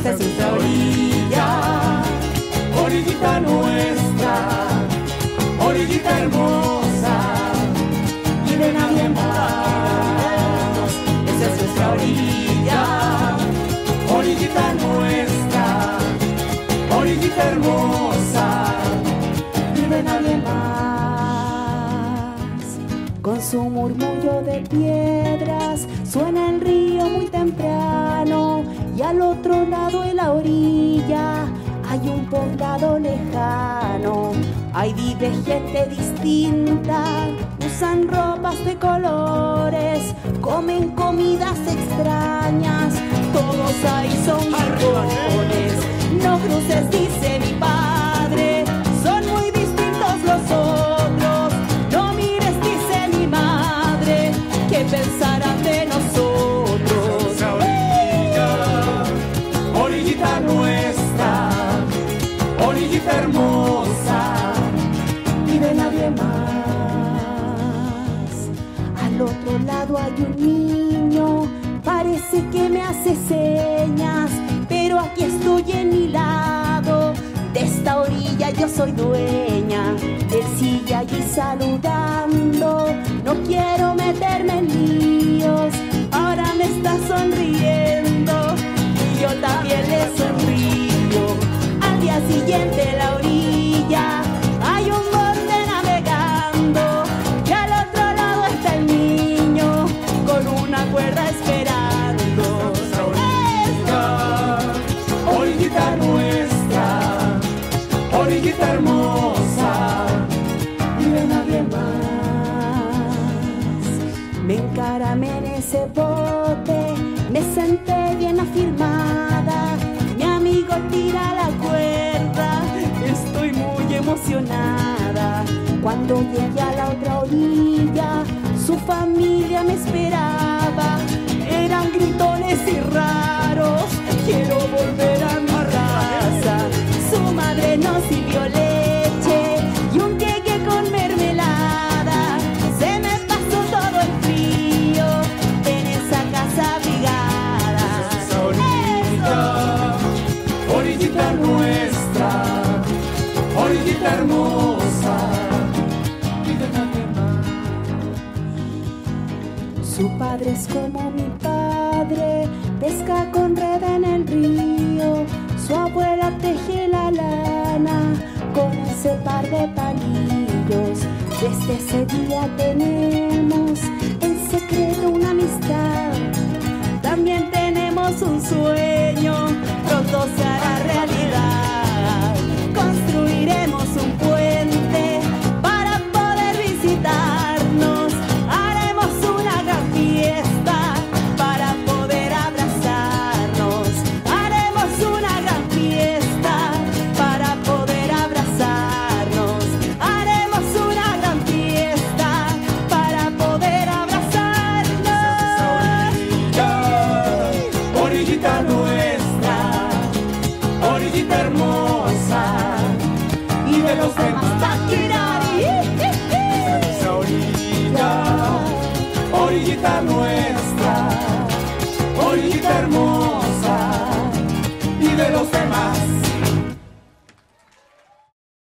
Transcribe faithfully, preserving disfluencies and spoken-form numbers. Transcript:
esta es nuestra orilla, orillita nuestra, orillita hermosa, y de nadie más. Esta es nuestra orilla, orillita nuestra, orillita hermosa, y de nadie más. Con su murmullo de piedras suena el río muy temprano, y al otro lado de la orilla hay un poblado lejano. Ahí vive gente distinta, usan ropas de colores, comen comidas extrañas, todos ahí son iguales. No cruces, dice mi padre, son muy distintos los otros. No mires, dice mi madre, ¿qué pensarán de nosotros? Orillita, orillita nuestra, orillita hermosa, Y de nadie más. Al otro lado hay un niño, parece que me hace señas, pero aquí estoy en mi lado, de esta orilla yo soy dueña. Él sigue allí saludando, no quiero meterme en líos, ahora me está sonriendo y yo también le sonrío. Al día siguiente en la orilla hay un bote navegando, y al otro lado está el niño con una cuerda esperando. orillita nuestra, orillita hermosa, Y de nadie más. Me encaramé en ese bote, me senté bien afirmada, mi amigo tira la cuerda, estoy muy emocionada. Cuando llegué a la otra orilla, su familia me esperaba, eran gritones y raros, quiero volver a mi casa. Su madre nos sirvió leche y un queque con mermelada, se me pasó todo el frío en esa casa abrigada. orillita, orillita nuestra, orillita hermosa, y de nadie más. Su padre es como mi padre, pesca con red en el río, su abuela teje la lana con ese par de palillos. Desde ese día tenemos en secreto una amistad, también tenemos un sueño, pronto se hará realidad. Construiremos un puente para poder visitarnos, haremos una gran fiesta para poder abrazarnos, haremos una gran fiesta para poder abrazarnos, haremos una gran fiesta para poder abrazarnos. orillita nuestra, orillita hermosa, y de los demás.